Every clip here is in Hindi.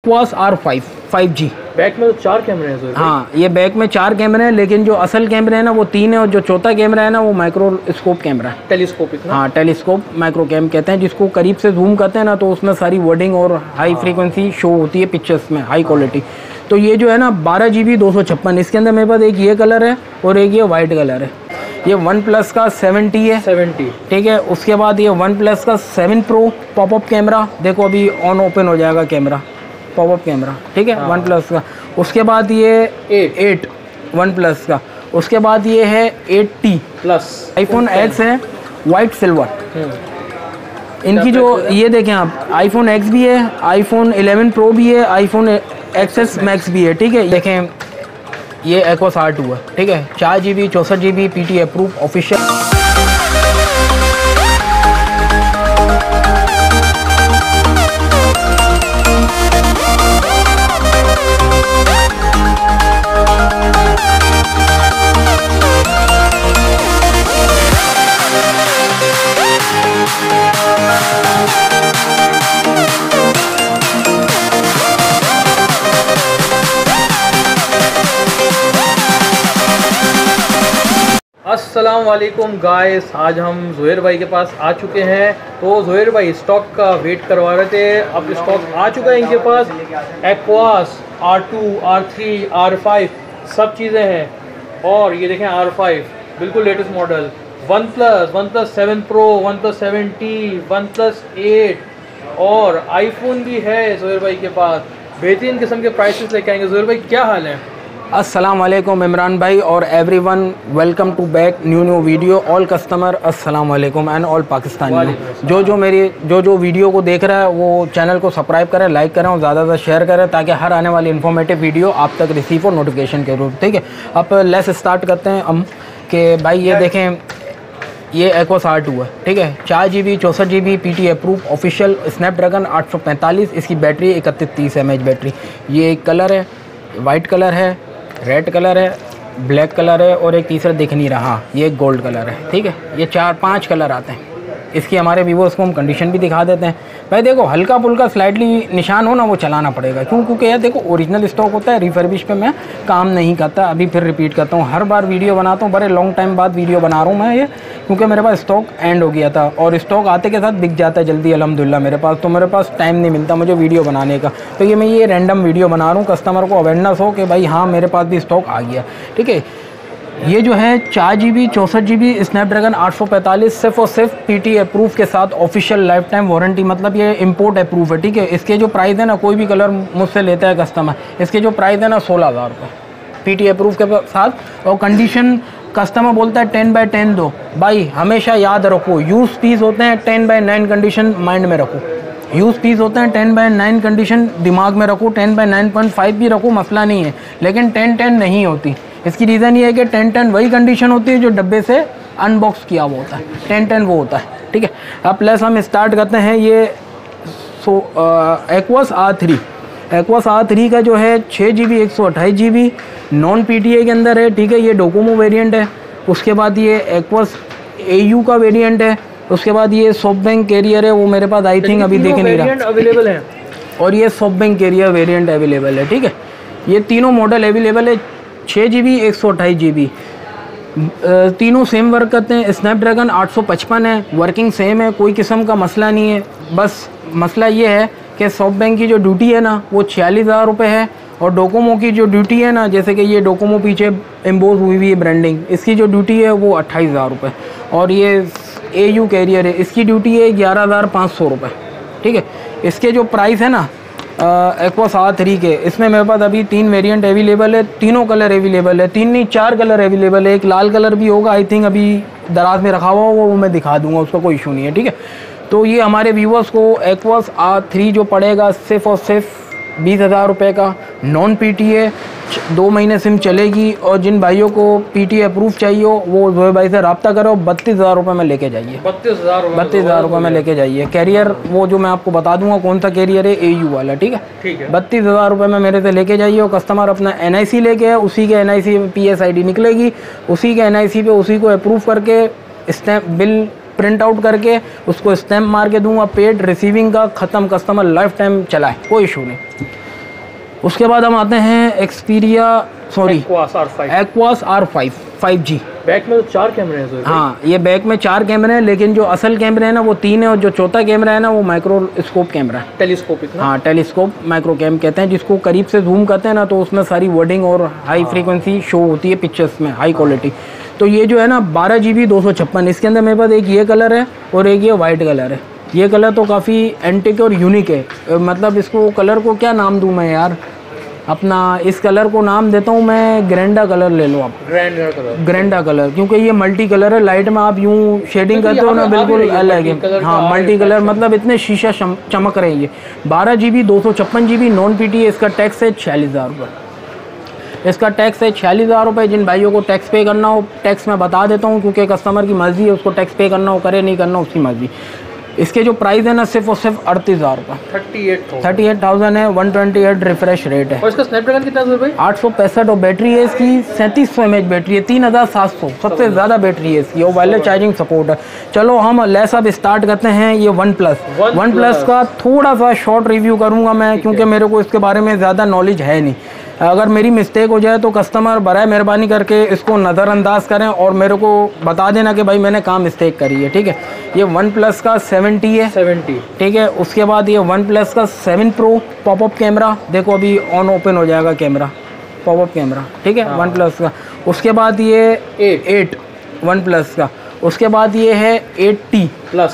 Aqueous R5 5G। बैक में तो 4 कैमरे हैं। हाँ, ये बैक में 4 कैमरे हैं, लेकिन जो असल कैमरे हैं ना वो 3 है, और जो चौथा कैमरा है ना वो माइक्रोस्कोप कैमरा है। टेलीस्कोपिक ना? हाँ, टेलीस्कोप माइक्रो कैम कहते हैं, जिसको करीब से जूम करते हैं ना तो उसमें सारी वर्डिंग और हाई फ्रीक्वेंसी शो होती है पिक्चर्स में, हाई क्वालिटी। तो ये जो है ना 12GB 256, इसके अंदर मेरे पास एक ये कलर है और एक ये वाइट कलर है। ये वन प्लस का 70 है, 70, ठीक है। उसके बाद ये वन प्लस का 7 Pro पॉपअप कैमरा, देखो अभी ऑन ओपन हो जाएगा कैमरा, पॉपअप कैमरा, ठीक है, वन प्लस का। उसके बाद ये 8 वन प्लस का। उसके बाद ये है 8T प्लस iPhone X है, वाइट सिल्वर। इनकी जो ये देखें आप, iPhone X भी है, iPhone 11 Pro भी है, iPhone XS Max भी है, ठीक है। देखें ये एक्वास R2 है, ठीक है, 4GB 64GB PT approve official. अस्सलाम वालेकुम गाइस, आज हम ज़ोहैर भाई के पास आ चुके हैं। तो ज़ोहैर भाई स्टॉक का वेट करवा रहे थे, अब स्टॉक आ चुका है इनके पास। एक्वास R2, R3, R5 सब चीज़ें हैं। और ये देखें R5 बिल्कुल latest model, one plus 7 Pro, one plus 7T, one plus 8 और आईफोन भी है ज़ोहैर भाई के पास। बेहतरीन किस्म के प्राइसेस लेके आएंगे। ज़ोहैर भाई क्या हाल है? अस्सलाम वालेकुम इमरान भाई और everyone, welcome to back new video. All customer अस्सलाम वालेकुम एंड ऑल पाकिस्तानी जो वीडियो को देख रहा है वो चैनल को सब्सक्राइब करें, लाइक करें और ज़्यादा से शेयर करें ताकि हर आने वाली इन्फॉर्मेटिव वीडियो आप तक रिसीव हो नोटिफिकेशन के रूप, ठीक है। अब लेस स्टार्ट करते हैं हम कि भाई ये देखें, ये एक्वास R2 है, ठीक है, 4GB 64GB PT approve official, Snapdragon 845, इसकी बैटरी 3130 mAh बैटरी। ये एक कलर है, वाइट कलर है, रेड कलर है, ब्लैक कलर है और एक तीसरा दिख नहीं रहा, ये गोल्ड कलर है, ठीक है। ये 4-5 कलर आते हैं। इसकी हमारे व्यूअर्स को हम कंडीशन भी दिखा देते हैं। भाई देखो हल्का फुल्का स्लाइटली निशान हो ना वो चलाना पड़ेगा, क्यों? क्योंकि यार देखो ओरिजिनल स्टॉक होता है, रिफर्बिश पे मैं काम नहीं करता। अभी फिर रिपीट करता हूँ, हर बार वीडियो बनाता हूँ, बड़े लॉन्ग टाइम बाद वीडियो बना रहा हूँ मैं ये, क्योंकि मेरे पास स्टॉक एंड हो गया था और स्टॉक आते के साथ बिक जाता है जल्दी अल्हम्दुलिल्लाह मेरे पास, तो मेरे पास टाइम नहीं मिलता मुझे वीडियो बनाने का। तो ये मैं ये रैंडम वीडियो बना रहा हूँ, कस्टमर को अवेयरनेस हो कि भाई हाँ मेरे पास भी स्टॉक आ गया, ठीक है। ये जो है 4GB 64GB स्नैपड्रैगन 845 सिर्फ और सिर्फ PT अप्रूव के साथ ऑफिशियल लाइफ टाइम वारंटी, मतलब ये इंपोर्ट अप्रूव है, ठीक है। इसके जो प्राइस है ना, कोई भी कलर मुझसे लेता है कस्टमर, इसके जो प्राइस है ना 16,000 रुपये PT अप्रूव के साथ। और कंडीशन कस्टमर बोलता है 10/10 दो, भाई हमेशा याद रखो यूज़ पीस होते हैं 10/9 कंडीशन माइंड में रखो, यूज़ पीस होते हैं 10/9 कंडीशन दिमाग में रखो, 10/9.5 भी रखो मसला नहीं है, लेकिन 10/10 नहीं होती। इसकी रीज़न ये है कि 10/10 वही कंडीशन होती है जो डब्बे से अनबॉक्स किया हुआ होता है, 10/10 वो होता है, ठीक है। अब प्लस हम स्टार्ट करते हैं ये एक्वास R3। एक्वास R3 का जो है 6GB 128GB नॉन PTA के अंदर है, ठीक है। ये डोकोमो वेरिएंट है। उसके बाद ये एक्वास AU का वेरिएंट है। उसके बाद ये सॉफ्टबैंक कैरियर है, वो मेरे पास आई थिंक अभी देख नहीं रहा अवेलेबल है। और ये सॉफ्टबैंक कैरियर वेरिएंट अवेलेबल है, ठीक है। ये तीनों मॉडल अवेलेबल है, 6GB 128GB, तीनों सेम वर्क करते हैं। स्नैपड्रैगन 855 है, वर्किंग सेम है, कोई किस्म का मसला नहीं है। बस मसला ये है कि सॉफ्टबैंक की जो ड्यूटी है ना वो 46,000 रुपये है, और डोकोमो की जो ड्यूटी है ना, जैसे कि ये डोकोमो पीछे एम्बोज हुई हुई है ब्रांडिंग, इसकी जो ड्यूटी है वो 28,000 रुपये। और ये AU कैरियर है, इसकी ड्यूटी है 11,500 रुपये, ठीक है। इसके जो प्राइस है ना एक्वास R3 के, इसमें मेरे पास अभी 3 वेरिएंट अवेलेबल है, तीनों कलर अवेलेबल है, 3 नहीं 4 कलर अवेलेबल है। एक लाल कलर भी होगा आई थिंक, अभी दराज में रखा हुआ वो मैं दिखा दूंगा, उसका कोई इशू नहीं है, ठीक है। तो ये हमारे व्यूवर्स को एक्वास R3 जो पड़ेगा सिर्फ और सिर्फ 20,000 रुपये का, नॉन PTA, 2 महीने सिम चलेगी। और जिन भाइयों को PT अप्रूव चाहिए हो वो ज़ोहैर भाई से रब्ता करो, 32,000 रुपये में लेके जाइए, 32,000 रुपये में लेके जाइए। कैरियर वो जो मैं आपको बता दूंगा कौन सा कैरियर है, AU वाला, ठीक है, ठीक है। 32,000 रुपये में मेरे से लेके जाइए। और कस्टमर अपना NIC लेके आए, उसी के NIC PSID निकलेगी, उसी के NIC पे उसी को अप्रूव करके स्टैम्प बिल प्रिंट आउट करके उसको स्टैम्प मार के दूंगा, पेड रिसीविंग का ख़त्म, कस्टमर लाइफ टाइम चलाए, कोई इशू नहीं। उसके बाद हम आते हैं एक्वास R5 5G। बैक में तो 4 कैमरे हैं। हाँ, ये बैक में 4 कैमरे हैं, लेकिन जो असल कैमरे हैं ना वो 3 है, और जो चौथा कैमरा है ना वो माइक्रोस्कोप कैमरा है। टेलीस्कोपिक ना? हाँ, टेलीस्कोप माइक्रो कैम कहते हैं, जिसको करीब से जूम करते हैं ना तो उसमें सारी वर्डिंग और हाई फ्रीक्वेंसी शो होती है पिक्चर्स में, हाई क्वालिटी। तो ये जो है ना 12 GB 256, इसके अंदर मेरे पास एक ये कलर है और एक ये वाइट कलर है। ये कलर तो काफ़ी एंटिक और यूनिक है, मतलब इसको कलर को क्या नाम दूँ मैं यार, अपना इस कलर को नाम देता हूँ मैं ग्रैंडा कलर ले लो आप। ग्रैंडा कलर, क्योंकि ये मल्टी कलर है, लाइट में आप यूँ शेडिंग करते हो ना बिल्कुल अलग है। हाँ, मल्टी कलर मतलब इतने शीशा चमक रहे हैं ये। 12 GB 256 GB नॉन PTA। इसका टैक्स है 46,000 रुपये। इसका टैक्स है 46,000 रुपये। जिन भाइयों को टैक्स पे करना हो, टैक्स मैं बता देता हूँ, क्योंकि कस्टमर की मर्ज़ी है, उसको टैक्स पे करना हो करे, नहीं करना उसकी मर्ज़ी। इसके जो प्राइस है ना सिर्फ और सिर्फ 38,000 रुपये। 38,000 है। 128 रिफ्रेश रेट है। और इसका स्नैपड्रैगन कितना है भाई? 865 और बैटरी है इसकी 3700 mAh बैटरी है। 3700 सबसे ज़्यादा बैटरी है इसकी, और वायरलेस चार्जिंग सपोर्ट है। चलो हम लेस अब स्टार्ट करते हैं। ये वन प्लस का थोड़ा सा शॉर्ट रिव्यू करूँगा मैं, क्योंकि मेरे को इसके बारे में ज़्यादा नॉलेज है नहीं। अगर मेरी मिस्टेक हो जाए तो कस्टमर बराए मेहरबानी करके इसको नज़रअंदाज करें और मेरे को बता देना कि भाई मैंने कहाँ मिस्टेक करी है, ठीक है। ये वन प्लस का 70 है, 70, ठीक है। उसके बाद ये वन प्लस का 7 Pro पॉपअप कैमरा, देखो अभी ऑन ओपन हो जाएगा कैमरा, पॉपअप कैमरा, ठीक है, वन प्लस का। उसके बाद ये 8 वन प्लस का। उसके बाद ये है 8T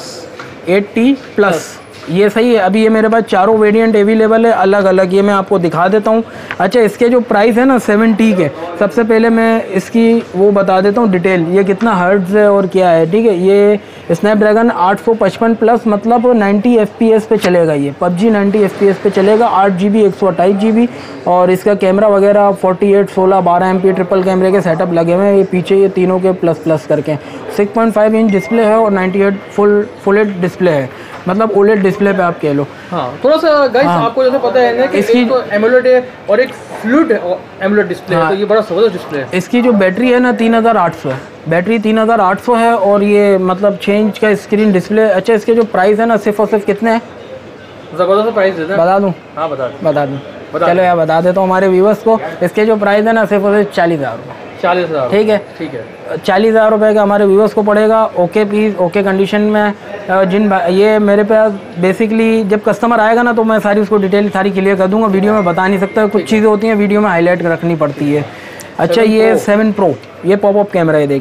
प्लस। ये सही है। अभी ये मेरे पास चारों वेरिएंट अवेलेबल है अलग अलग, ये मैं आपको दिखा देता हूँ। अच्छा, इसके जो प्राइस है ना 7T के, सबसे पहले मैं इसकी वो बता देता हूँ डिटेल, ये कितना हर्ट्ज़ है और क्या है, ठीक है। ये स्नैपड्रैगन 855 प्लस, मतलब 90 FPS पे चलेगा। ये PUBG 90 FPS पे चलेगा। 8 GB 128 GB, और इसका कैमरा वगैरह 48, 16, 12 MP ट्रिपल कैमरे के सेटअप लगे हुए हैं। ये पीछे ये तीनों के प्लस करके 6.5 इंच डिस्प्ले है, और 98 फुल एड डिस्प्ले है, मतलब OLED डिस्प्ले पे आप कह लो। हाँ, थोड़ा सा गाइस आपको जैसे पता है ना कि इसकी तो एमोलेड है और एक फ्लूइड एमोलेड डिस्प्ले है, तो ये बड़ा जबरदस्त डिस्प्ले है। इसकी जो बैटरी है ना 3800 है, बैटरी 3800 है, और ये मतलब 6 इंच का स्क्रीन डिस्प्ले। अच्छा, इसके जो प्राइस है ना सिर्फ और सिर्फ कितने हैं, जबरदस्त प्राइस है, बता दूँ? हाँ बता दूँ। चलो यार बता देता हूँ हमारे व्यूवर्स को। इसके जो प्राइस है ना सिर्फ और सिर्फ 40,000 रुपये। 40,000, ठीक है। 40,000 रुपये का हमारे व्यूवर्स को पड़ेगा। ओके पीस, ओके कंडीशन में। ये मेरे पास बेसिकली जब कस्टमर आएगा ना तो मैं सारी उसको डिटेल सारी क्लियर कर दूंगा। वीडियो में बता नहीं सकता, कुछ चीज़ें होती हैं वीडियो में हाईलाइट रखनी पड़ती है। अच्छा, ये 7 Pro, ये पॉपअप कैमरा है,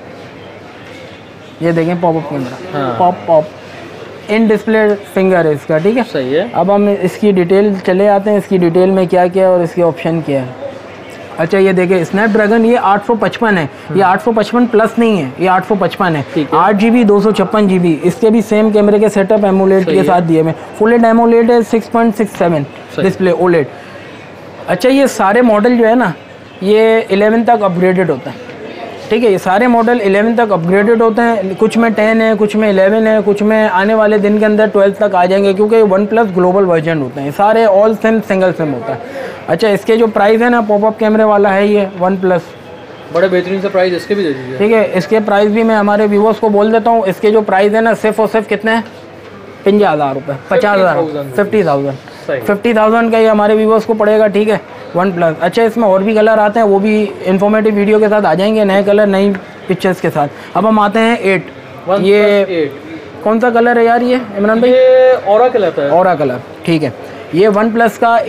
ये देखें popup camera, pop in display finger है इसका, ठीक है, सही है। अब हम इसकी डिटेल चले आते हैं, इसकी डिटेल में क्या क्या है और इसके ऑप्शन क्या है। अच्छा, ये देखिए स्नैपड्रैगन ये 855 है, ये 855 प्लस नहीं है, ये 855 है। 8 GB 256 GB। इसके भी सेम कैमरे के सेटअप एमोलेड के साथ दिए हुए, फुल एड एमोलेड है, 6.67 डिस्प्ले OLED। अच्छा, ये सारे मॉडल जो है ना ये 11 तक अपग्रेडेड होता है, ठीक है। ये सारे मॉडल 11 तक अपग्रेडेड होते हैं, कुछ में 10 है, कुछ में 11 है, कुछ में आने वाले दिन के अंदर 12 तक आ जाएंगे, क्योंकि वन प्लस ग्लोबल वर्जन होते हैं सारे, ऑल सिम सिंगल सिम होता है। अच्छा, इसके जो प्राइस है ना पॉपअप कैमरे वाला है ये वन प्लस, बड़े बेहतरीन से प्राइस इसके भी दे दीजिए, ठीक है। इसके प्राइस भी मैं हमारे व्यूवर्स को बोल देता हूँ। इसके जो प्राइस है ना सिर्फ और सिर्फ कितने हैं, 50,000 रुपये, 50,000, 50,000 का ये हमारे व्यूवर्स को पड़ेगा, ठीक है, वन प्लस। अच्छा, इसमें और भी कलर आते हैं, वो भी इन्फॉर्मेटिव वीडियो के साथ आ जाएंगे, नए कलर नई पिक्चर्स के साथ। अब हम आते हैं 8। ये कौन सा कलर है यार ये इमरान भाई? ये ऑरा कलर है, ऑरा कलर, ठीक है। ये वन प्लस का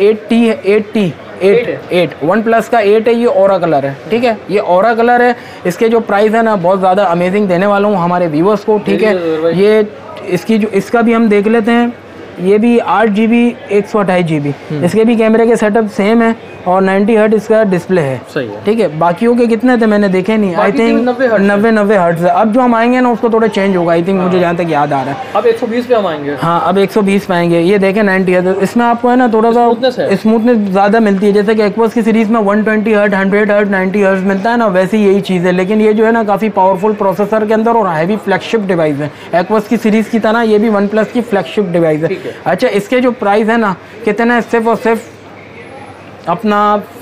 8 वन प्लस का 8 है, ये ऑरा कलर है, ठीक है, ये ऑरा कलर है। इसके जो प्राइस है ना बहुत ज़्यादा अमेजिंग देने वाला हूँ हमारे व्यूवर्स को, ठीक है। ये इसका भी हम देख लेते हैं। ये भी 8 GB 128 GB, इसके भी कैमरे के सेटअप सेम है, और 90 हर्ट्ज इसका डिस्प्ले है, सही है, ठीक है। बाकियों के कितने थे मैंने देखे नहीं, आई थिंक 90 हर्ट्ज है। अब जो हम आएंगे ना उसको थोड़ा चेंज होगा, आई थिंक, मुझे जहाँ तक याद आ रहा है। अब 120 पे हम आएंगे। हाँ, अब 120 पे आएंगे। ये देखें 90 हर्ट्ज, इसमें आपको है ना थोड़ा सा स्मूथनेस ज़्यादा मिलती है, जैसे कि एक्वास की सीरीज़ में 120 हर्ट्ज, 100 हर्ट्ज, 90 हर्ट्ज मिलता है ना, वैसे यही चीज़ है। लेकिन ये जो है ना काफ़ी पावरफुल प्रोसेसर के अंदर और हैवी फ्लैगशिप डिवाइस है, एक्वास की सीरीज़ की तरह ये भी वन प्लस की फ्लैगशिप डिवाइस है। अच्छा, इसके जो प्राइस है ना कितना है, सिर्फ और सिर्फ अपना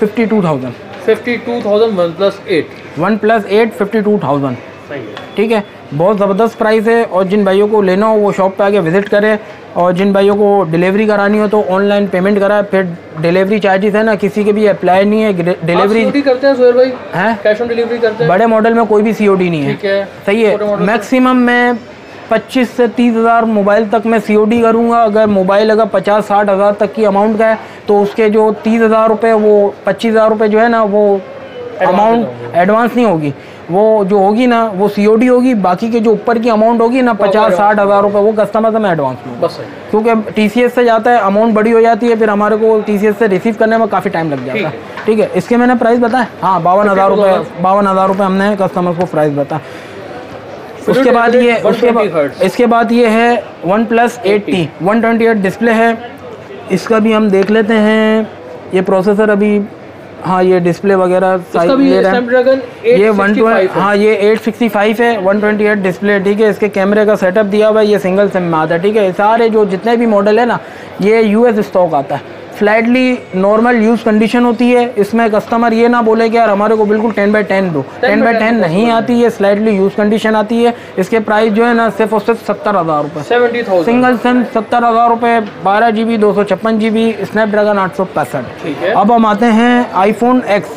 52,000 वन प्लस 8 52,000, सही है, ठीक है। बहुत ज़बरदस्त प्राइस है, और जिन भाइयों को लेना हो वो शॉप पे आके विजिट करें और जिन भाइयों को डिलीवरी करानी हो तो ऑनलाइन पेमेंट कराए, फिर डिलीवरी चार्जेस है ना किसी के भी अप्लाई नहीं है। डिलीवरी करते हैं जोहेर भाई? हैं, कैश ऑन डिलीवरी करते हैं। बड़े मॉडल में कोई भी COD नहीं है। ठीक है, सही है। मैक्सिमम मैं 25 से 30 हज़ार मोबाइल तक मैं COD करूँगा। अगर मोबाइल अगर 50-60 हज़ार तक की अमाउंट का है तो उसके जो 30 हज़ार रुपये, वो 25 हज़ार रुपये जो है ना वो अमाउंट एडवांस नहीं होगी, वो जो होगी ना वो COD होगी। बाकी के जो ऊपर की अमाउंट होगी ना 50-60 हज़ार रुपये वो कस्टमर से मैं एडवांस लूँगा बस, क्योंकि TCS से जाता है, अमाउंट बड़ी हो जाती है, फिर हमारे को TCS से रिसीव करने में काफ़ी टाइम लग जाता है। ठीक है, इसके मैंने प्राइस बताया, हाँ 52,000 रुपये, 52,000 रुपये हमने कस्टमर को प्राइस बताया। उसके बाद इसके बाद ये है OnePlus 8T 128 डिस्प्ले है। इसका भी हम देख लेते हैं। ये प्रोसेसर अभी, हाँ ये डिस्प्ले वगैरह साइज ले रहा है। ये 112, हाँ ये 865 है, 128 डिस्प्ले। ठीक है, इसके कैमरे का सेटअप दिया हुआ है, ये सिंगल सिम में आता है। ठीक है, सारे जो जितने भी मॉडल है ना ये US स्टॉक आता है। स्लाइडली नॉर्मल यूज़ कंडीशन होती है। इसमें कस्टमर ये ना बोले कि यार हमारे को बिल्कुल 10x10 दो, 10x10 नहीं आती है, स्लाइडली यूज़ कंडीशन आती है। इसके प्राइस जो है ना सिर्फ और सिर्फ 70,000 रुपये, 70,000 सिंगल सिम 70,000 रुपये, 12GB 256GB स्नैपड्रैगन 865। ठीक है, अब हम आते हैं iPhone X।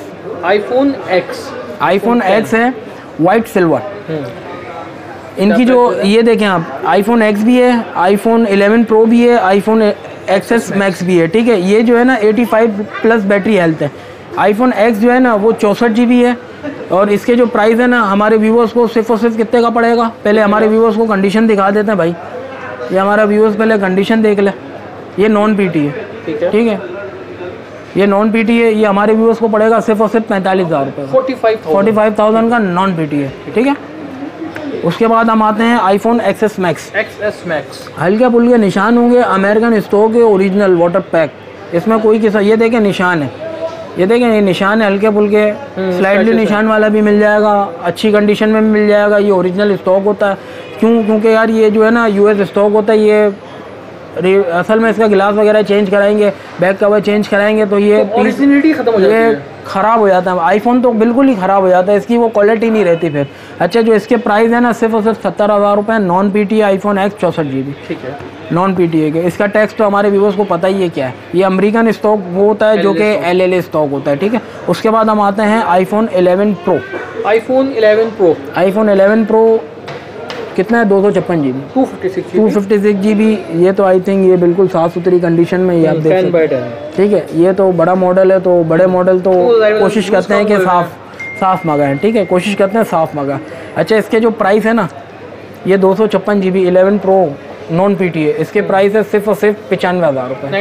iPhone X है वाइट सिल्वर। इनकी जो ये देखें आप, iPhone X भी है, iPhone 11 Pro भी है, iPhone XS Max भी है। ठीक है, ये जो है ना 85+ बैटरी हेल्थ है। iPhone X जो है ना वो 64GB है। और इसके जो प्राइस है ना हमारे व्यूवर्स को सिर्फ और सिर्फ कितने का पड़ेगा, पहले हमारे व्यूवर्स को कंडीशन दिखा देते हैं भाई। ये हमारा व्यूवर्स पहले कंडीशन देख ले। ये नॉन PT है। ठीक है, ये नॉन PT है। ये हमारे व्यूवर्स को पड़ेगा सिर्फ और सिर्फ 45,000 रुपये, 45,000 का नॉन PT है। ठीक है, उसके बाद हम आते हैं iPhone XS Max। हल्के फुल्के निशान होंगे, अमेरिकन स्टॉक है, ओरिजिनल वाटर पैक। इसमें कोई किसा, ये देखें निशान है, ये देखें ये निशान है हल्के फुल्के, स्लाइडली निशान वाला भी मिल जाएगा, अच्छी कंडीशन में मिल जाएगा। ये ओरिजिनल स्टॉक होता है। क्यों? क्योंकि यार ये जो है ना US स्टॉक होता है। ये असल में इसका गिलास वगैरह चेंज कराएंगे, बैक कवर चेंज कराएंगे तो ये ओरिजिनलिटी खत्म हो जाती है, ख़राब हो जाता है। आईफोन तो बिल्कुल ही ख़राब हो जाता है, इसकी वो क्वालिटी नहीं रहती फिर। अच्छा, जो इसके प्राइस है ना सिर्फ और सिर्फ 70,000 रुपये, non PT iPhone X 64GB। ठीक है, नॉन PT है। इसका टैक्स तो हमारे व्यूवर्स को पता ही है क्या है। ये अमेरिकन स्टॉक वो होता है जो कि LLA स्टॉक होता है। ठीक है, उसके बाद हम आते हैं iPhone 11 Pro। iPhone 11 Pro कितना है? 256GB, 256GB। ये तो आई थिंक ये बिल्कुल साफ़ सुथरी कंडीशन में ये आप देख सकते हैं। ठीक है, ये तो बड़ा मॉडल है, तो बड़े मॉडल तो कोशिश करते हैं कि साफ़ मंगाएं। ठीक है, कोशिश करते हैं साफ़ मंगाएं। अच्छा, इसके जो प्राइस है ना ये 256GB 11 Pro नॉन PT है। इसके प्राइस है सिर्फ और सिर्फ 95,000 रुपये,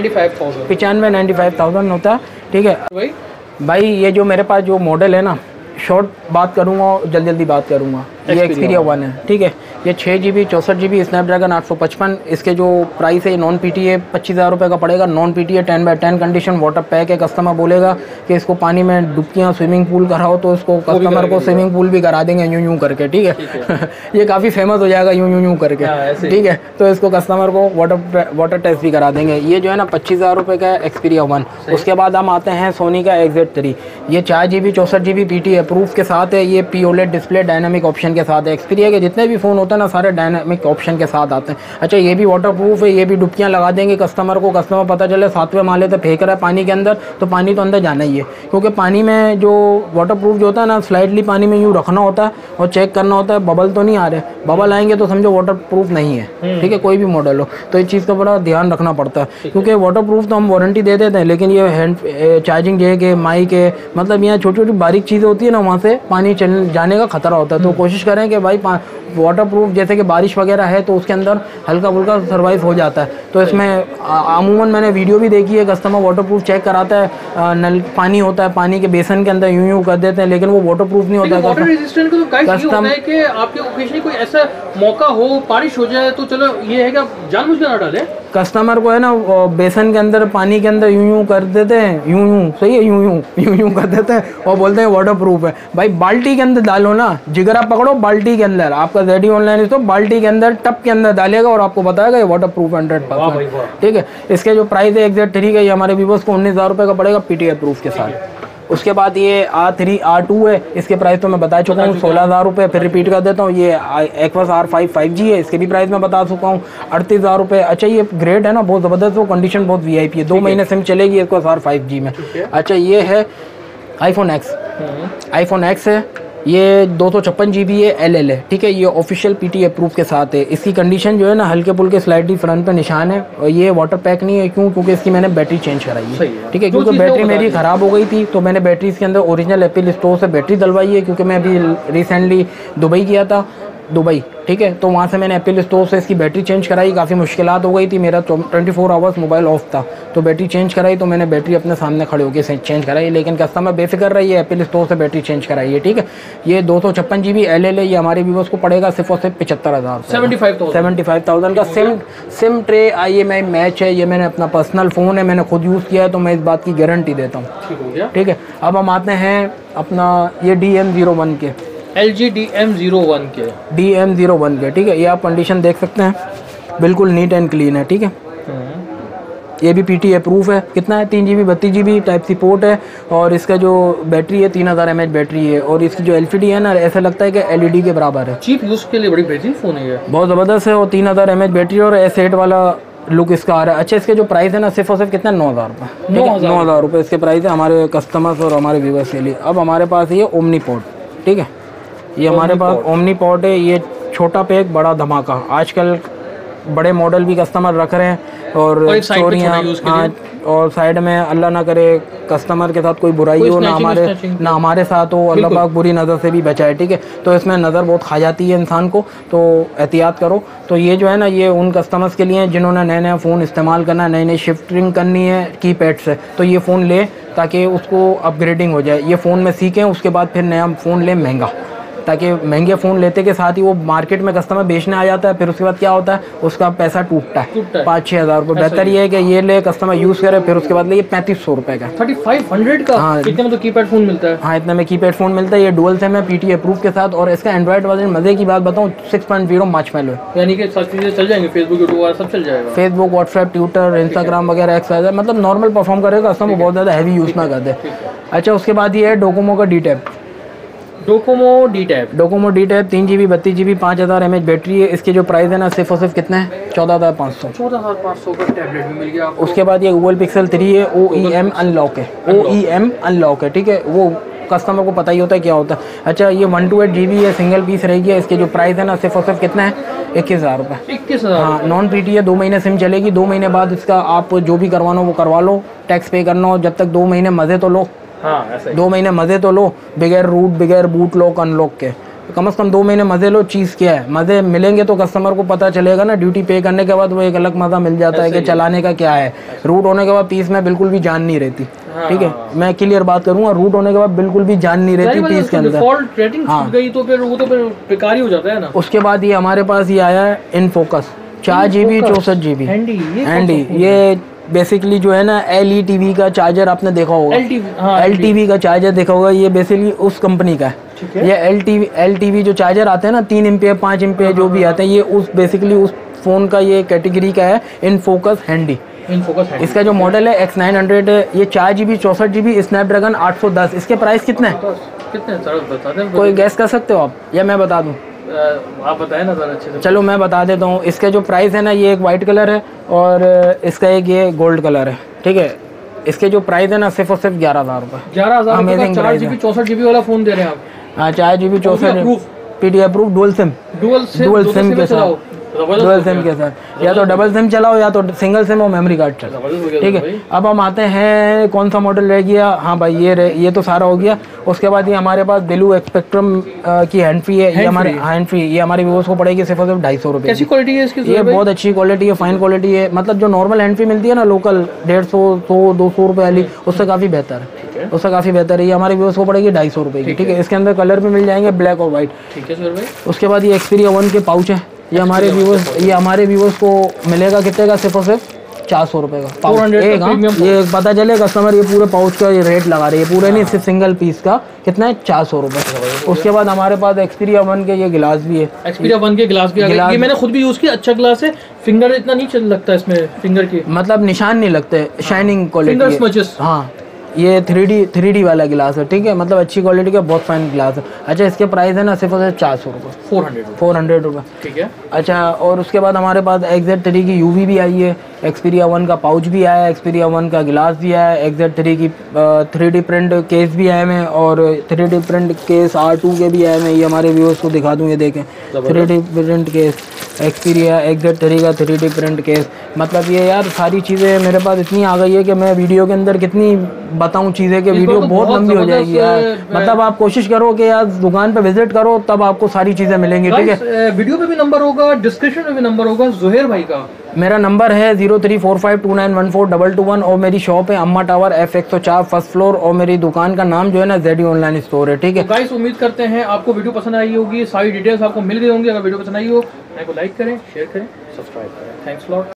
95,000 होता है। ठीक है भाई, ये जो मेरे पास जो मॉडल है ना, शॉर्ट बात करूँगा और जल्दी बात करूँगा। ये Xperia 1 है। ठीक है, ये 6GB 64GB स्नैपड्रैगन 855। इसके जो प्राइस है नॉन PT है, 25,000 रुपये का पड़ेगा। नॉन PT है, 10x10 कंडीशन, वाटर पैक है। कस्टमर बोलेगा कि इसको पानी में डुबकियाँ, स्विमिंग पूल कराओ तो इसको कस्टमर को स्विमिंग पूल भी करा देंगे यूँ करके। ठीक है ये काफ़ी फेमस हो जाएगा यूँ करके। ठीक है, तो इसको कस्टमर को वाटर टेस्ट भी करा देंगे। ये जो है ना 25,000 रुपये का है, Xperia 1। उसके बाद हम आते हैं सोनी का XZ3। ये 4GB 64GB PT है, प्रूफ के साथ है। ये POLED डिस्प्ले डायनामिक ऑप्शन के साथ है। Xperia के जितने भी फ़ोन होते हैं ना सारे डायनामिक ऑप्शन के साथ आते हैं। अच्छा, ये भी वाटर प्रूफ है। ये भी डुबकियाँ लगा देंगे कस्टमर को। कस्टमर पता चले 7वें माले से फेंक रहा है पानी के अंदर, तो पानी तो अंदर जाना ही है, क्योंकि पानी में जो वाटर प्रूफ जो होता है ना, स्लाइडली पानी में यूँ रखना होता है और चेक करना होता है बबल तो नहीं आ रहे। बबल आएंगे तो समझो वाटर प्रूफ नहीं है। ठीक है, कोई भी मॉडल हो तो इस चीज़ का बड़ा ध्यान रखना पड़ता है, क्योंकि वाटर प्रूफ तो हम वारंटी दे देते हैं, लेकिन ये हैंड चार्जिंग जैक है, माइक है, मतलब यहाँ छोटी छोटी बारीक चीज़ें होती है ना, वहाँ से पानी जाने का खतरा होता है। तो कोशिश करें कि भाई वाटर प्रूफ, जैसे कि बारिश वगैरह है तो उसके अंदर हल्का फुल्का सर्वाइव हो जाता है। तो इसमें अमूमन मैंने वीडियो भी देखी है, कस्टमर वाटर प्रूफ चेक कराता है, नल पानी होता है, पानी के बेसन के अंदर यूं कर देते हैं, लेकिन वो वाटर प्रूफ नहीं होता है। वाटर रेजिस्टेंट का तो गाइस ये होता है कि आपके ओकेजनली कोई ऐसा मौका हो, बारिश हो जाए तो चलो ये है कि आप जानबूझकर ना डालें। कस्टमर को है ना बेसन के अंदर, पानी के अंदर यूं कर देते हैं, यूं सही है, यूं कर देते हैं और बोलते हैं वाटर प्रूफ है। भाई बाल्टी के अंदर डालो ना, जिगरा पकड़ो बाल्टी के अंदर, आपका ZD ऑनलाइन तो बाल्टी के अंदर टप के अंदर डालेगा और आपको बताएगा ये वाटर प्रूफ 100%। ठीक है, इसके जो प्राइस है XZ3 का, ये हमारे व्यूवर्स को 19,000 रुपये का पड़ेगा PTI प्रूफ के साथ। उसके बाद ये R3 R2 है, इसके प्राइस तो मैं बता चुका हूँ 16,000 रुपये। फिर रिपीट कर देता हूँ, ये एक्वास R5 5G है, इसके भी प्राइस मैं बता चुका हूँ 38,000 रुपये। अच्छा ये ग्रेड है ना, बहुत ज़बरदस्त, वो कंडीशन बहुत VIP है, 2 महीने सिम चलेगी एक्वास R5G में। अच्छा ये है iPhone X है, ये 256 GB है, LL है, ठीक है। ये ऑफिशियल PTA प्रूफ के साथ है। इसकी कंडीशन जो है ना, हल्के पुल्के स्लाइडली फ्रंट पे निशान है, और ये वाटर पैक नहीं है। क्यों? क्योंकि इसकी मैंने बैटरी चेंज कराई है, ठीक है, क्योंकि बैटरी मेरी ख़राब हो गई थी, तो मैंने बैटरी इसके अंदर ओरिजिनल एप्पल स्टोर से बैटरी डलवाई है। क्योंकि मैं अभी रिसेंटली दुबई गया था, ठीक है, तो वहाँ से मैंने एप्पल स्टोर से इसकी बैटरी चेंज कराई। काफ़ी मुश्किलात हो गई थी, मेरा 24 आवर्स मोबाइल ऑफ था, तो बैटरी चेंज कराई, तो मैंने बैटरी अपने सामने खड़े होकर चेंज कराई। लेकिन कस्टमर बेफिक्र रही है, एप्पल स्टोर से बैटरी चेंज कराई है, ठीक है। ये 256 GB LL है, ये हमारे व्यूअर्स को पड़ेगा सिर्फ और सिर्फ 75,000, 75,000 का। सिम ट्रे IMI मैच है, ये मैंने अपना पर्सनल फ़ोन है, मैंने खुद यूज़ किया है, तो मैं इस बात की गारंटी देता हूँ, ठीक है। अब हम आते हैं अपना ये DM01 के, LG DM01 के, ठीक है। ये आप कंडीशन देख सकते हैं, बिल्कुल नीट एंड क्लीन है, ठीक है। ये भी PTA प्रूफ है। कितना है? 3 GB 32 GB type C port है, और इसका जो बैटरी है 3000 mAh बैटरी है, और इसकी जो LCD है ना, ऐसा लगता है कि LED के बराबर है। चीप यूज़ के लिए बड़ी बेहतरीन फ़ोन है ये, बहुत ज़बरदस्त है, और 3000 mAh बैटरी और S8 वाला लुक इसका आ रहा है। अच्छा इसके जो प्राइस है ना, सिर्फ और सिर्फ कितना, 9,000 रुपये, 9,000 रुपये इसके प्राइस है हमारे कस्टमर्स और हमारे व्यूवर्स के लिए। अब हमारे पास ये ओमनी पोर्ट, ठीक है, ये हमारे पास ओमनी पोर्ट है। ये छोटा पैक बड़ा धमाका, आजकल बड़े मॉडल भी कस्टमर रख रहे हैं, और चोरियाँ, हाँ, और साइड में अल्लाह ना करे कस्टमर के साथ कोई बुराई हो, ना हमारे साथ हो, अल्लाह पाक बुरी नज़र से भी बचाए, ठीक है। तो इसमें नज़र बहुत खा जाती है इंसान को, तो एहतियात करो। तो ये जो है ना, ये उन कस्टमर्स के लिए जिन्होंने नया फ़ोन इस्तेमाल करना है, नई शिफ्टिंग करनी है कीपैड से, तो ये फ़ोन ले, ताकि उसको अपग्रेडिंग हो जाए। ये फ़ोन में सीखें, उसके बाद फिर नया फ़ोन लें महंगा, ताकि महंगे फ़ोन लेते के साथ ही वो मार्केट में कस्टमर बेचने आ जाता है, फिर उसके बाद क्या होता है, उसका पैसा टूटता है 5-6 हज़ार रुपये। बेहतर ये है कि ये ले कस्टमर यूज़ करे, फिर उसके बाद ले 3500 रुपये का, 3500 का। हाँ, इतने में तो कीपैड फ़ोन मिलता है। हाँ, इतने में कीपैड फ़ोन मिलता है। ये डुअल सिम है, PTA प्रूफ के साथ, और इसका एंड्रॉइड वर्जन मज़े की बात बताऊँ 6.0 मार्शमैलो है, यानी कि सब चीज़ें चल जाएंगे, फेसबुक यूट्यूब सब चल जाएगा, फेसबुक व्हाट्सएप ट्विटर इंस्टाग्राम वगैरह XYZ, मतलब नॉर्मल परफॉर्म करेगा, कस्टमर बहुत ज़्यादा हैवी यूज़ ना कर दे। अच्छा उसके बाद ये है डोकोमो का Docomo D tab 3 GB 32 GB 5000 mAh battery है। इसके जो प्राइस है ना, सिर्फ और सिर्फ कितना है, 14,500 का टैबलेट भी मिल गया आपको। उसके बाद ये गूगल पिक्सल 3 है, OEM अनलॉक है, ठीक है, वो कस्टमर को पता ही होता है क्या होता है। अच्छा ये 128 GB है, सिंगल पीस रहेगी। इसके जो प्राइस है ना, सिर्फ और सिर्फ कितना है, 21,000 रुपये, 21,000। हाँ, नॉन PTA 2 महीने सिम चलेगी, 2 महीने बाद इसका आप जो भी करवाना हो वो करवा लो, टैक्स पे करना हो, जब तक 2 महीने मज़े तो लो। हाँ, ऐसा ही 2 महीने मज़े तो लो, बगैर बूट लॉक अनलॉक के, कम से कम 2 महीने मज़े लो। चीज़ क्या है, मज़े मिलेंगे तो कस्टमर को पता चलेगा ना, ड्यूटी पे करने के बाद वो एक अलग मज़ा मिल जाता है कि चलाने का क्या है। रूट होने के बाद पीस में बिल्कुल भी जान नहीं रहती, ठीक है, मैं क्लियर बात करूँगा, रूट होने के बाद बिल्कुल भी जान नहीं रहती पीस के अंदर, डिफ़ॉल्ट रेटिंग छूट गई तो फिर वो तो फिर बेकार ही हो जाता है ना। उसके बाद ये हमारे पास ये आया है इनफोकस 4 GB 64 GB हैंडी। ये बेसिकली जो है ना, LE TV का चार्जर आपने देखा होगा, LTV का चार्जर देखा होगा, ये बेसिकली उस कंपनी का है। ये LTV जो चार्जर आते हैं ना, 3 एम्पियर 5 एम्पियर जो भी आते हैं, ये उस बेसिकली उस फ़ोन का ये कैटेगरी का है, इनफोकस हैंडी। इसका जो मॉडल है X900 है, ये 4 GB 64 GB स्नैपड्रैगन 810। इसके प्राइस कितने हैं, कोई गैस कर सकते हो आप, या मैं बता दूँ? आप बताएं ना ज़रा अच्छे से। चलो मैं बता देता हूँ। इसका जो प्राइस है ना, ये एक वाइट कलर है, और इसका एक ये गोल्ड कलर है, ठीक है। इसके जो प्राइस है ना, सिर्फ और सिर्फ 11,000 रुपये, 11,000 4 GB 64 GB वाला फ़ोन दे रहे हैं आप। हाँ, 4 GB 64 PTA proof dual sim के साथ, डुअल सिम के साथ, या तो डबल सिम चलाओ या तो सिंगल सिम और मेमोरी कार्ड चलाओ, ठीक है। अब हम आते हैं कौन सा मॉडल रह गया, हाँ भाई ये तो सारा हो गया। उसके बाद ये हमारे पास बेलू स्पेक्ट्रम की हैंड फ्री है, ये हमारे हैंड फ्री, ये हमारे व्यूअर्स को पड़ेगी सिर्फ और सिर्फ 250 रुपये। कैसी क्वालिटी है इसकी? ये बहुत अच्छी क्वालिटी है, फाइन क्वालिटी है, मतलब जो नॉर्मल हैंड फ्री मिलती है ना लोकल 150 100 200 रुपये वाली, उससे काफ़ी बेहतर है, उससे काफ़ी बेहतर है। ये हमारे व्यूअर्स को पड़ेगी 250 रुपये की, ठीक है। इसके अंदर कलर भी मिल जाएंगे, ब्लैक और वाइट, ठीक है सर भाई। उसके बाद ये Xperia 1 के पाउच है, ये हमारे व्यूअर्स को मिलेगा कितने का, सिर्फ और सिर्फ 400 रुपये का पाउच एक। हाँ, ये पता चले कस्टमर ये पूरे पाउच का ये रेट लगा रही है, पूरे नहीं, सिर्फ सिंगल पीस का कितना है, 400 रुपये। उसके बाद हमारे पास Xperia 1 के ये गिलास भी है, Xperia 1 के गिलास भी आ गए। ये मैंने खुद भी यूज़ किया, अच्छा गिलास है, फिंगर इतना नहीं लगता इसमें, फिंगर की मतलब निशान नहीं लगते, शाइनिंग क्वालिटी, फिंगर स्मचेस, हाँ ये 3D वाला गिलास है, ठीक है, मतलब अच्छी क्वालिटी का बहुत फाइन गिलास है। अच्छा, इसके प्राइस है ना सिर्फ 400 रुपये, 400 रुपये, ठीक है। अच्छा, और उसके बाद हमारे पास XZ3 की UV भी आई है, Xperia 1 का पाउच भी आया है, Xperia 1 का गिलास भी आया है, XZ3 की 3D प्रिंट केस भी आए हैं और 3D प्रिंट केस R2 के भी आए हैं। ये हमारे व्यूअर्स को दिखा दूँ, ये देखें 3D print case Xperia XZ3 का 3D प्रिंट केस। मतलब ये यार सारी चीज़ें मेरे पास इतनी आ गई है कि मैं वीडियो के अंदर कितनी बताऊं चीज़ें कि वीडियो बहुत लंबी हो जाएगी यार। मतलब आप कोशिश करो कि यार दुकान पे विजिट करो, तब आपको सारी चीज़ें मिलेंगी, ठीक है। वीडियो पे भी नंबर होगा, डिस्क्रिप्शन में भी नंबर होगा ज़ुहैर भाई का। मेरा नंबर है 0345291421 और मेरी शॉप है अम्मा टावर F104 फर्स्ट फ्लोर और मेरी दुकान का नाम जो है ना ZD ऑनलाइन स्टोर है, ठीक है। तो गाइस उम्मीद करते हैं आपको वीडियो पसंद आई होगी, सारी डिटेल्स आपको मिल गई होंगी। अगर वीडियो पसंद आई हो को लाइक करें, शेयर करें, सब्सक्राइब करें। Thanks lot.